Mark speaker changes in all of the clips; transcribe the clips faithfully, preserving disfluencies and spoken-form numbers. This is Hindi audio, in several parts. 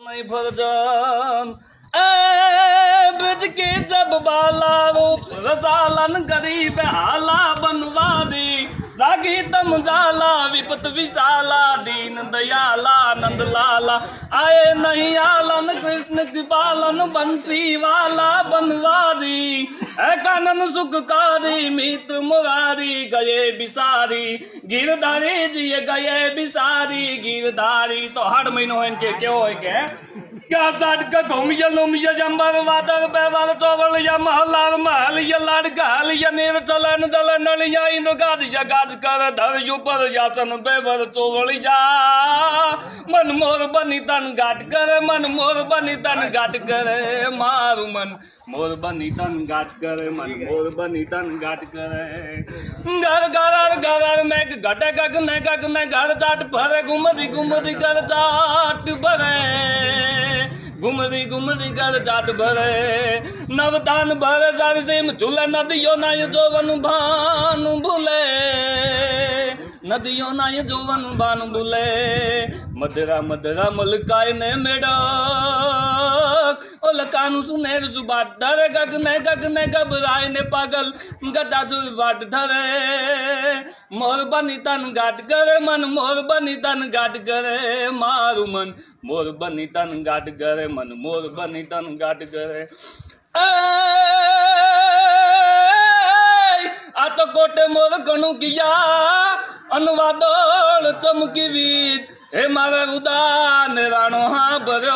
Speaker 1: नहीं भरजन ब्रज के जब बाला रूप रसालन गरीब हाला बनवादी रागी तम जाला विपत विशाला दीन दयाला नंद लाला आए नहीं आलन कृष्ण कृपालन बंसी वाला बनवादी है कानन सुखकारी मीत मुरारी गए बिसारी गिरधारी जी गए बिसारी गिरधारी तो हर महीनों इनके क्यों है क्या क्या साठ का घूम या लुम या जंबर वादर बेवर चोवल या महलार महल या लाड गहल या नीर चलन दल नल या इंद्र गाद या गाद कर धर यूपर यासन बेवर चोवल या मन मोर बनी तन गाट करे मन मोर बनी तन गाट करे मारू मन मोर बनी तन गाट करे मन मोर बनी तन गाट करे घर घर घर में घटे गग में गग में घर जाट भरे घुमरी घुमरी घर जाट भरे घुमरी घुमरी कर जाट भरे नवदान भरे सारी सिम झूले नदियों ना ये जोवन भान भूले नदियों ना ये जोवन भान भूले मदरा मदरा मलकाय ने मेढक ओ लकानु सुनेर सुबाट धरे गग ने गग ने घबराए ने पागल गड्ढा सुबाट धरे मोर बनी तन गाट करे मन मोर बनी तन गाट करे मारू मन मोर बनी तन गाट करे मन मोर बनी तन गाट करे आ तो कोटे मोर गणु किया अनुवादोल चमकी वीर हे मारे उदान राणो हाँ भरो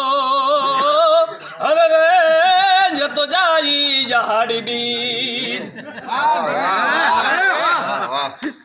Speaker 1: अरे रे ये तो जाई जहाड़ी बीर